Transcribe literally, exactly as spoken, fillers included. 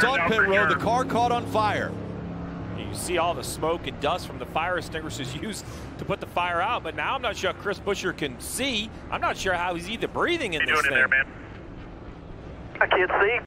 was on pit road. The car caught on fire. You see all the smoke and dust from the fire extinguishers used to put the fire out, but now I'm not sure if Chris Buescher can see. I'm not sure how he's either breathing in this thing. I can't see.